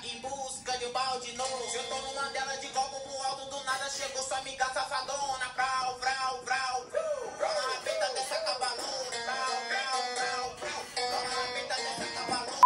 em busca de balde novo. Eu tô numa dela de copo pro alto, do nada chegou sua amiga safadona. Vrau, vrau, vrau, vrau na rabeta dessa cabalona. Vrau, vrau, vrau, vrau na rabeta dessa cabalona.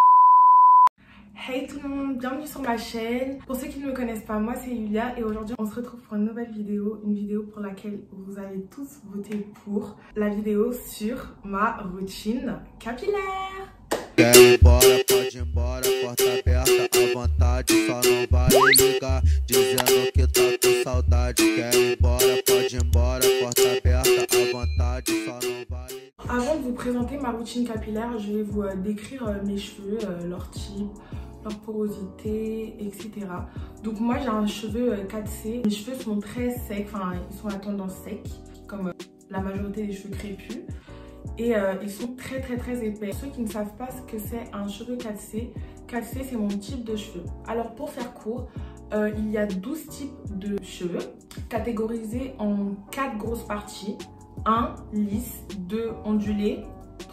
Hey tout le monde, bienvenue sur ma chaîne. Pour ceux qui ne me connaissent pas, moi c'est Yulia et aujourd'hui on se retrouve pour une nouvelle vidéo. Une vidéo pour laquelle vous allez tous voter pour. La vidéo sur ma routine capillaire. Quer ir embora, pode ir embora, porta aberta à vontade, só não vale ligar, dizendo que tá com saudade. Quer ir embora, pode ir embora, porta aberta à vontade, só não vale. Avant de vous présenter ma routine capillaire, je vais vous décrire mes cheveux, leur type, leur porosité, etc. Donc moi j'ai un cheveu 4C, mes cheveux sont très secs, enfin ils sont à tendance sec, comme la majorité des cheveux crépus. Et ils sont très épais. Ceux qui ne savent pas ce que c'est un cheveu 4C, 4C c'est mon type de cheveux. Alors pour faire court, il y a 12 types de cheveux catégorisés en 4 grosses parties. 1 lisse, 2 ondulés,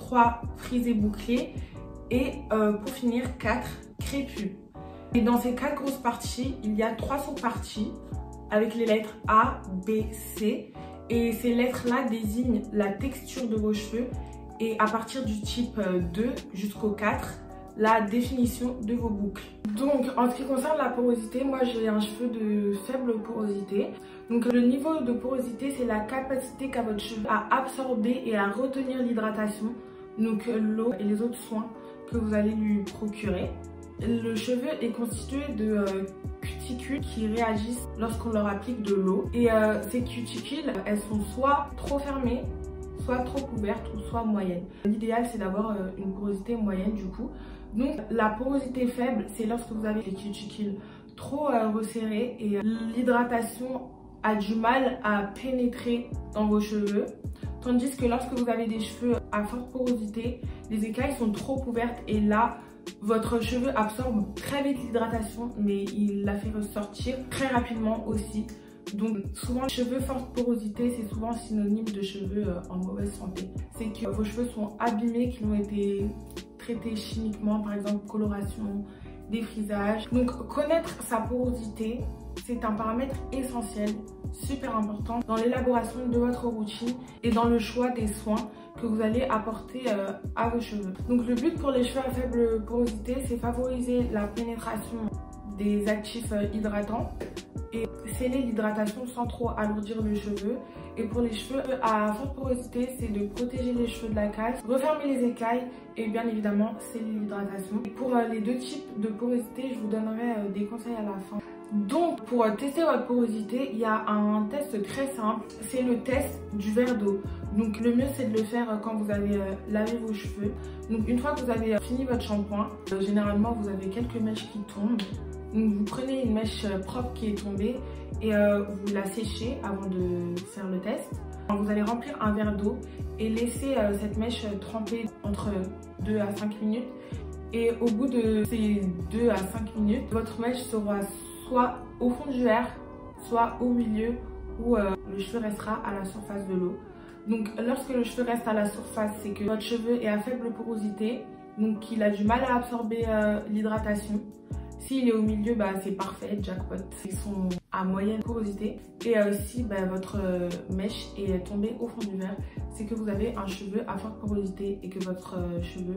3 frisés bouclés et pour finir 4 crépus. Et dans ces 4 grosses parties, il y a 3 sous-parties avec les lettres A, B, C. Et ces lettres-là désignent la texture de vos cheveux et à partir du type 2 jusqu'au 4, la définition de vos boucles. Donc en ce qui concerne la porosité, moi j'ai un cheveu de faible porosité. Donc le niveau de porosité, c'est la capacité qu'a votre cheveu à absorber et à retenir l'hydratation, donc l'eau et les autres soins que vous allez lui procurer. Le cheveu est constitué de cuticules qui réagissent lorsqu'on leur applique de l'eau. Et ces cuticules, elles sont soit trop fermées, soit trop ouvertes ou soit moyennes. L'idéal, c'est d'avoir une porosité moyenne du coup. Donc la porosité faible, c'est lorsque vous avez les cuticules trop resserrées et l'hydratation a du mal à pénétrer dans vos cheveux. Tandis que lorsque vous avez des cheveux à forte porosité, les écailles sont trop ouvertes et là, votre cheveu absorbe très vite l'hydratation, mais il la fait ressortir très rapidement aussi. Donc souvent, les cheveux forte porosité, c'est souvent synonyme de cheveux en mauvaise santé. C'est que vos cheveux sont abîmés, qui ont été traités chimiquement, par exemple coloration, défrisage. Donc connaître sa porosité, c'est un paramètre essentiel, super important dans l'élaboration de votre routine et dans le choix des soins que vous allez apporter à vos cheveux. Donc le but pour les cheveux à faible porosité, c'est favoriser la pénétration des actifs hydratants et sceller l'hydratation sans trop alourdir le cheveu. Et pour les cheveux à forte porosité, c'est de protéger les cheveux de la casse, refermer les écailles et bien évidemment sceller l'hydratation. Pour les deux types de porosité, je vous donnerai des conseils à la fin. Donc pour tester votre porosité, il y a un test très simple, c'est le test du verre d'eau. Donc le mieux c'est de le faire quand vous avez lavé vos cheveux. Donc une fois que vous avez fini votre shampoing, généralement vous avez quelques mèches qui tombent. Donc vous prenez une mèche propre qui est tombée et vous la séchez avant de faire le test. Vous allez remplir un verre d'eau et laisser cette mèche tremper entre 2 à 5 minutes. Et au bout de ces 2 à 5 minutes, votre mèche sera soit au fond du verre, soit au milieu où le cheveu restera à la surface de l'eau. Donc lorsque le cheveu reste à la surface, c'est que votre cheveu est à faible porosité, donc il a du mal à absorber l'hydratation. S'il est au milieu, bah, c'est parfait, jackpot. Ils sont à moyenne porosité. Et si votre mèche est tombée au fond du verre, c'est que vous avez un cheveu à forte porosité et que votre cheveu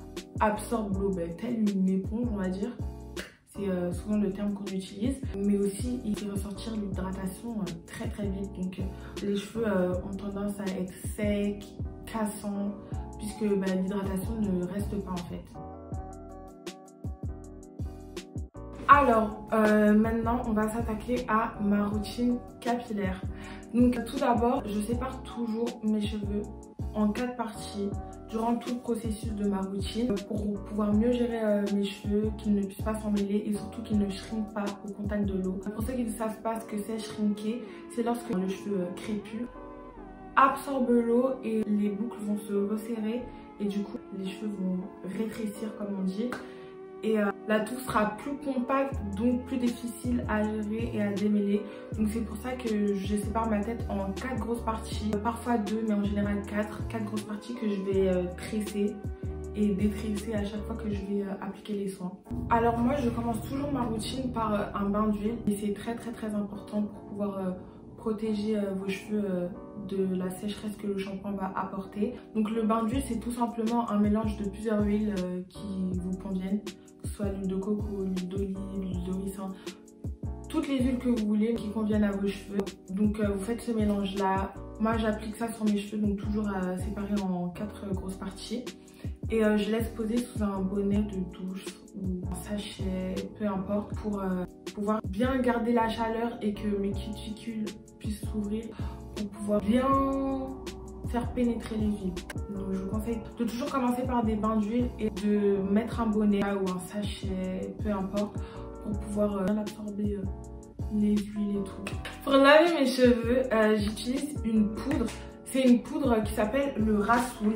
absorbe l'eau telle une éponge, on va dire. C'est souvent le terme qu'on utilise, mais aussi il fait ressortir l'hydratation très vite. Donc les cheveux ont tendance à être secs, cassants, puisque l'hydratation ne reste pas en fait. Alors maintenant on va s'attaquer à ma routine capillaire. Donc tout d'abord, je sépare toujours mes cheveux en 4 parties durant tout le processus de ma routine pour pouvoir mieux gérer mes cheveux, qu'ils ne puissent pas s'emmêler et surtout qu'ils ne shrinkent pas au contact de l'eau. Pour ceux qui ne savent pas ce que c'est shrinker, c'est lorsque le cheveu crépus absorbe l'eau et les boucles vont se resserrer et du coup les cheveux vont rétrécir comme on dit. Et la touffe sera plus compacte, donc plus difficile à gérer et à démêler. Donc c'est pour ça que je sépare ma tête en 4 grosses parties, parfois 2 mais en général 4 grosses parties que je vais tresser et détrisser à chaque fois que je vais appliquer les soins. Alors moi je commence toujours ma routine par un bain d'huile et c'est très important pour pouvoir protéger vos cheveux de la sécheresse que le shampoing va apporter. Donc le bain d'huile c'est tout simplement un mélange de plusieurs huiles qui vous conviennent, que ce soit l'huile de coco, l'huile d'olive, l'huile de ricin, toutes les huiles que vous voulez qui conviennent à vos cheveux. Donc vous faites ce mélange là. Moi j'applique ça sur mes cheveux, donc toujours séparé en 4 grosses parties. Et je laisse poser sous un bonnet de douche ou un sachet, peu importe, pour pouvoir bien garder la chaleur et que mes cuticules puissent s'ouvrir pour pouvoir bien faire pénétrer les huiles. Donc je vous conseille de toujours commencer par des bains d'huile et de mettre un bonnet ou un sachet, peu importe, pour pouvoir bien absorber les huiles et tout. Pour laver mes cheveux, j'utilise une poudre. C'est une poudre qui s'appelle le Rassoul.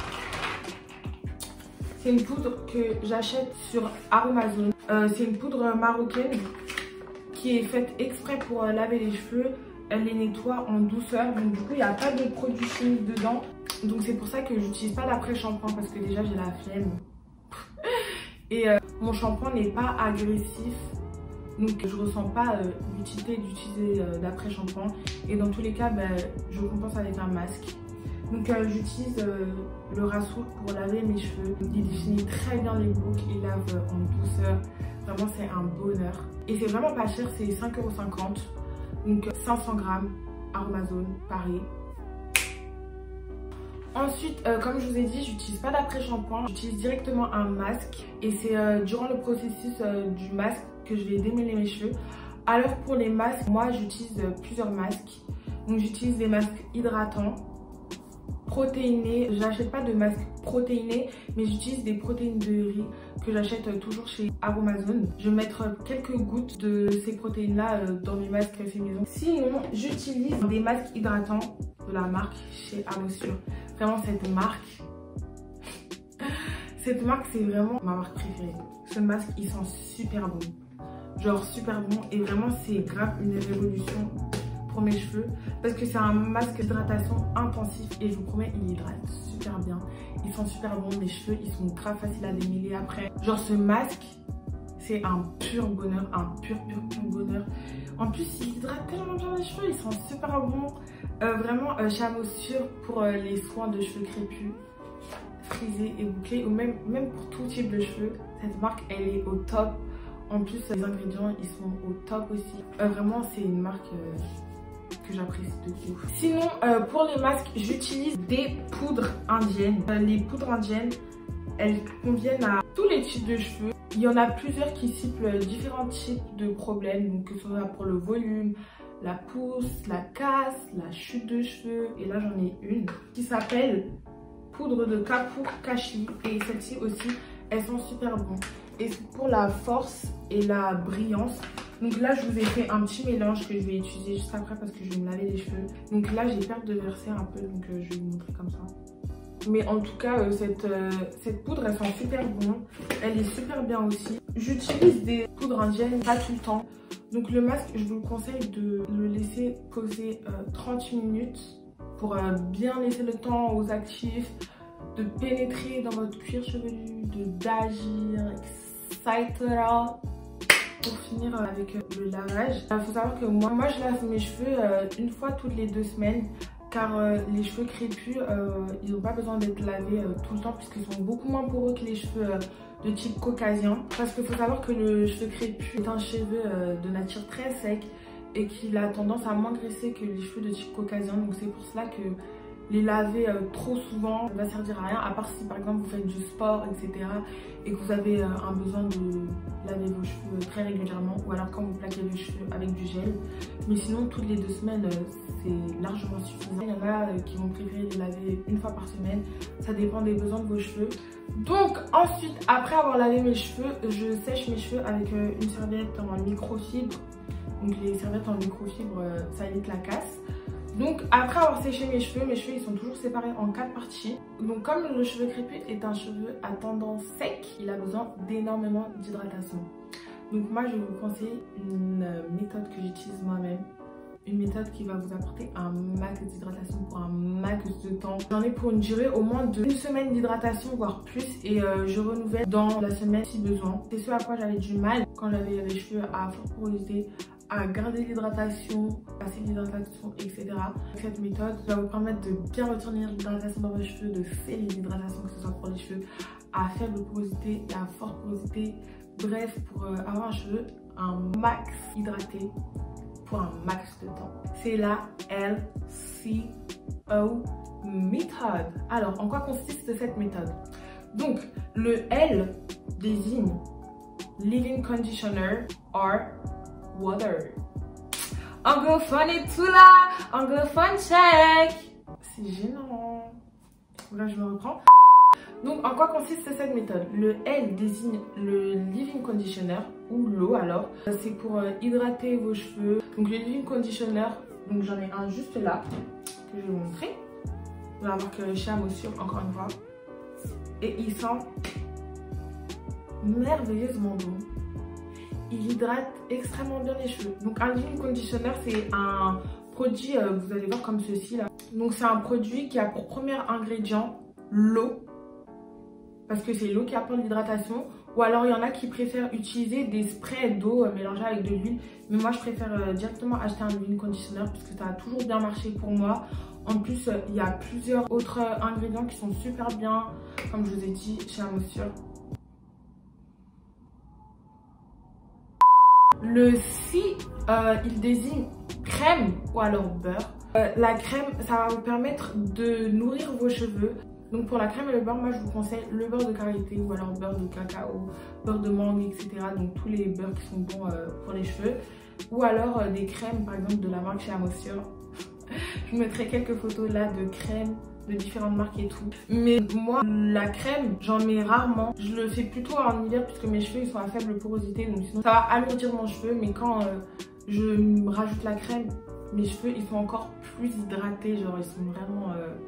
C'est une poudre que j'achète sur Amazon. C'est une poudre marocaine qui est faite exprès pour laver les cheveux. Elle les nettoie en douceur. Donc du coup, il n'y a pas de produits chimiques dedans. Donc c'est pour ça que j'utilise pas d'après-shampoing parce que déjà j'ai la flemme. Et mon shampoing n'est pas agressif. Donc je ressens pas l'utilité d'utiliser d'après-shampoing. Et dans tous les cas, je compense avec un masque. Donc j'utilise le Rassoul pour laver mes cheveux. Il définit très bien les boucles, il lave en douceur. Vraiment c'est un bonheur. Et c'est vraiment pas cher, c'est 5,50 €. Donc 500 grammes, Amazon, Paris. Ensuite, comme je vous ai dit, j'utilise pas d'après-shampoing, j'utilise directement un masque. Et c'est durant le processus du masque que je vais démêler mes cheveux. Alors pour les masques, moi j'utilise plusieurs masques. Donc j'utilise des masques hydratants, protéinés. J'achète pas de masque protéiné, mais j'utilise des protéines de riz que j'achète toujours chez Amazon. Je vais mettre quelques gouttes de ces protéines là dans mes masques fait maison. Sinon j'utilise des masques hydratants de la marque chez Amosure. Vraiment cette marque c'est vraiment ma marque préférée. Ce masque il sent super bon, genre super bon, et vraiment c'est grave une révolution pour mes cheveux parce que c'est un masque d'hydratation intensif et je vous promets il hydrate super bien, il sent super bon, mes cheveux ils sont grave faciles à démêler après. Genre ce masque c'est un pur bonheur, un pur bonheur. En plus il hydrate tellement bien les cheveux, ils sont super bons. Vraiment chez Amosure pour les soins de cheveux crépus, frisés et bouclés, ou même pour tout type de cheveux, cette marque elle est au top. En plus les ingrédients ils sont au top aussi. Vraiment c'est une marque que j'apprécie de ouf. Sinon pour les masques j'utilise des poudres indiennes. Les poudres indiennes elles conviennent à tous les types de cheveux. Il y en a plusieurs qui ciblent différents types de problèmes, donc que ce soit pour le volume, la pousse, la casse, la chute de cheveux. Et là j'en ai une qui s'appelle poudre de Kapoor Kashi, et celle-ci aussi elles sont super bonnes. Et c'est pour la force et la brillance. Donc là je vous ai fait un petit mélange que je vais utiliser juste après parce que je vais me laver les cheveux. Donc là j'ai peur de verser un peu, donc je vais vous montrer comme ça. Mais en tout cas cette poudre elle sent super bon, elle est super bien aussi. J'utilise des poudres indiennes pas tout le temps. Donc le masque je vous conseille de le laisser poser 30 minutes pour bien laisser le temps aux actifs de pénétrer dans votre cuir chevelu, d'agir, etc. Pour finir avec le lavage, il faut savoir que moi je lave mes cheveux une fois toutes les 2 semaines. Car les cheveux crépus, ils n'ont pas besoin d'être lavés tout le temps puisqu'ils sont beaucoup moins poreux que les cheveux de type caucasien. Parce qu'il faut savoir que le cheveu crépus est un cheveu de nature très sec et qu'il a tendance à moins graisser que les cheveux de type caucasien. Donc c'est pour cela que les laver trop souvent ne va servir à rien, à part si par exemple vous faites du sport, etc. et que vous avez un besoin de laver vos cheveux très régulièrement, ou alors quand vous plaquez vos cheveux avec du gel. Mais sinon toutes les 2 semaines c'est largement suffisant. Il y en a qui vont préférer les laver une fois par semaine, ça dépend des besoins de vos cheveux. Donc ensuite, après avoir lavé mes cheveux, je sèche mes cheveux avec une serviette en microfibre. Donc les serviettes en microfibre ça évite la casse. Donc après avoir séché mes cheveux ils sont toujours séparés en 4 parties. Donc comme le cheveu crépus est un cheveu à tendance sec, il a besoin d'énormément d'hydratation. Donc moi je vous conseille une méthode que j'utilise moi-même. une méthode qui va vous apporter un max d'hydratation pour un max de temps. J'en ai pour une durée au moins de 1 semaine d'hydratation, voire plus, et je renouvelle dans la semaine si besoin. C'est ce à quoi j'avais du mal quand j'avais les cheveux à forte porosité, à garder l'hydratation, passer l'hydratation, etc. Cette méthode va vous permettre de bien retenir l'hydratation dans vos cheveux, de faire l'hydratation, que ce soit pour les cheveux à faible porosité et à forte porosité. Bref, pour avoir un cheveu un max hydraté pour un max de temps. C'est la LCO méthode. Alors, en quoi consiste cette méthode? Donc, le L désigne Leave-in Conditioner or Water. Anglophone et tout là! Anglophone check! C'est gênant. Là, je me reprends. Donc, en quoi consiste cette méthode? Le L désigne le leave-in conditioner ou l'eau alors. C'est pour hydrater vos cheveux. Donc, le leave-in conditioner, donc j'en ai un juste là que je vais vous montrer. Vous allez voir que chez Amosure, encore une fois. Et il sent merveilleusement bon. Il hydrate extrêmement bien les cheveux. Donc, un leave-in conditioner, c'est un produit, vous allez voir comme ceci là. Donc, c'est un produit qui a pour premier ingrédient l'eau. Parce que c'est l'eau qui apporte l'hydratation. Ou alors il y en a qui préfèrent utiliser des sprays d'eau mélangés avec de l'huile. Mais moi je préfère directement acheter un leave-in conditioner parce que ça a toujours bien marché pour moi. En plus il y a plusieurs autres ingrédients qui sont super bien, comme je vous ai dit, chez Amosure. Le C, il désigne crème ou alors beurre. La crème, ça va vous permettre de nourrir vos cheveux. Donc pour la crème et le beurre, moi je vous conseille le beurre de karité ou alors beurre de cacao, beurre de mangue, etc. Donc tous les beurres qui sont bons pour les cheveux. Ou alors des crèmes, par exemple de la marque chez Amosure. Je vous mettrai quelques photos là de crèmes de différentes marques et tout. Mais moi, la crème, j'en mets rarement. Je le fais plutôt en hiver puisque mes cheveux ils sont à faible porosité. Donc sinon ça va alourdir mon cheveu. Mais quand je rajoute la crème, mes cheveux ils sont encore plus hydratés. Genre ils sont vraiment...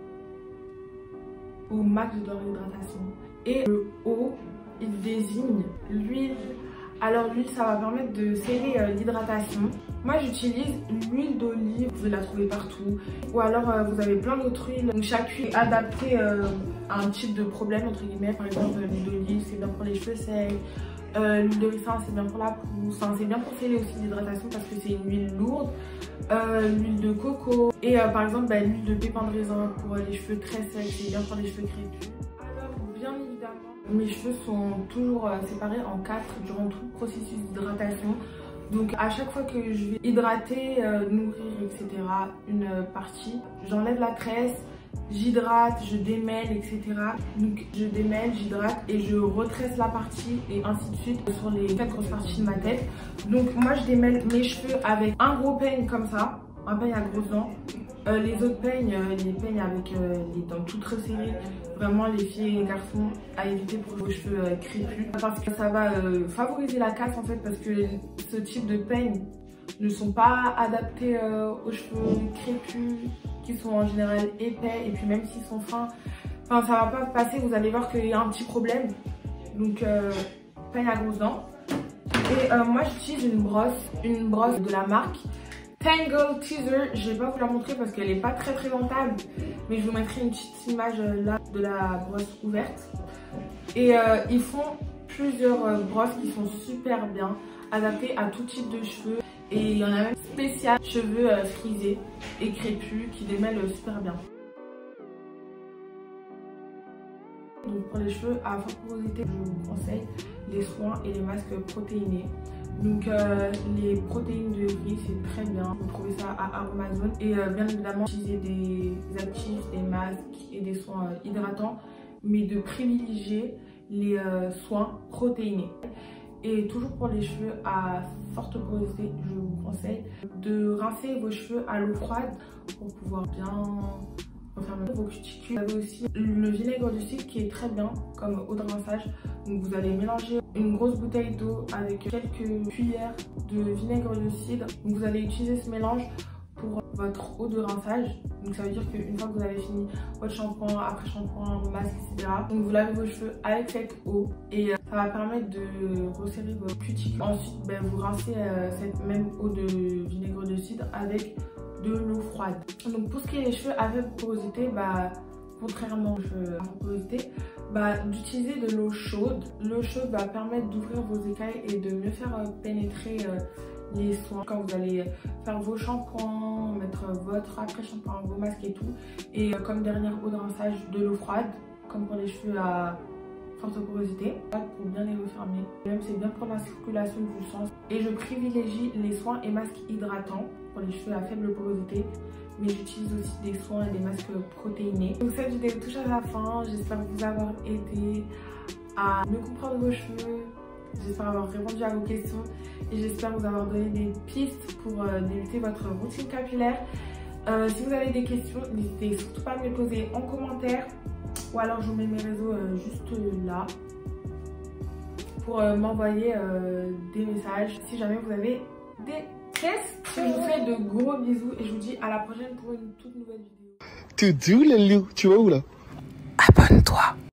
au max de leur hydratation. Et le O, il désigne l'huile. Alors l'huile, ça va permettre de sceller l'hydratation. Moi j'utilise l'huile d'olive, vous la trouvez partout. Ou alors vous avez plein d'autres huiles. Donc chaque huile est adaptée à un type de problème entre guillemets. Par exemple l'huile d'olive c'est bien pour les cheveux secs. L'huile de ricin c'est bien pour la peau. Enfin, c'est bien pour sceller aussi l'hydratation parce que c'est une huile lourde. L'huile de coco et par exemple l'huile de pépin de raisin pour les cheveux très secs, c'est bien pour les cheveux crépus. Alors bien évidemment mes cheveux sont toujours séparés en 4 durant tout le processus d'hydratation. Donc à chaque fois que je vais hydrater, nourrir etc. une partie, j'enlève la tresse, j'hydrate, je démêle etc. Donc je démêle, j'hydrate et je retresse la partie et ainsi de suite sur les 4 grosses parties de ma tête. Donc moi je démêle mes cheveux avec un gros peigne comme ça, un peigne à grosses dents. Les autres peignes, les peignes avec les dents toutes resserrées, vraiment les filles et les garçons à éviter pour vos cheveux crépus. Parce que ça va favoriser la casse en fait parce que ce type de peignes ne sont pas adaptés aux cheveux crépus qui sont en général épais et puis même s'ils sont fins, enfin ça va pas passer, vous allez voir qu'il y a un petit problème. Donc peigne à grosses dents. Et moi j'utilise une brosse de la marque Tangle Teaser. Je vais pas vous la montrer parce qu'elle est pas très présentable, mais je vous mettrai une petite image là de la brosse ouverte. Et ils font plusieurs brosses qui sont super bien adaptées à tout type de cheveux. Et il y en a même spécial cheveux frisés et crépus qui démêlent super bien. Donc pour les cheveux à forte porosité, je vous conseille les soins et les masques protéinés. Donc les protéines de riz c'est très bien, vous trouvez ça à Aromazone. Et bien évidemment utiliser des actifs, des masques et des soins hydratants, mais de privilégier les soins protéinés. Et toujours pour les cheveux à forte porosité, je vous conseille de rincer vos cheveux à l'eau froide pour pouvoir bien refermer vos cuticules. Vous avez aussi le vinaigre de cidre qui est très bien comme eau de rinçage. Donc vous allez mélanger une grosse bouteille d'eau avec quelques cuillères de vinaigre de cidre. Donc vous allez utiliser ce mélange pour votre eau de rinçage. Donc ça veut dire qu'une fois que vous avez fini votre shampoing, après shampoing, masque, etc. Donc vous lavez vos cheveux avec cette eau et Ça va permettre de resserrer votre cuticule. Ensuite, vous rincez cette même eau de vinaigre de cidre avec de l'eau froide. Donc pour ce qui est des cheveux à faible porosité, contrairement aux cheveux à forte porosité, d'utiliser de l'eau chaude. L'eau chaude va permettre d'ouvrir vos écailles et de mieux faire pénétrer les soins quand vous allez faire vos shampoings, mettre votre après-shampoing, vos masques et tout. Et comme dernière eau de rinçage, de l'eau froide, comme pour les cheveux à forte porosité, pour bien les refermer. Même c'est bien pour la circulation du sang. Et je privilégie les soins et masques hydratants pour les cheveux à faible porosité, mais j'utilise aussi des soins et des masques protéinés. Donc cette vidéo touche à la fin. J'espère vous avoir aidé à mieux comprendre vos cheveux. J'espère avoir répondu à vos questions et j'espère vous avoir donné des pistes pour débuter votre routine capillaire. Si vous avez des questions, n'hésitez surtout pas à me les poser en commentaire ou alors je vous mets mes réseaux juste là pour m'envoyer des messages si jamais vous avez des questions. Je vous fais de gros bisous et je vous dis à la prochaine pour une toute nouvelle vidéo. Tu dis le loup, tu vois où là? Abonne-toi.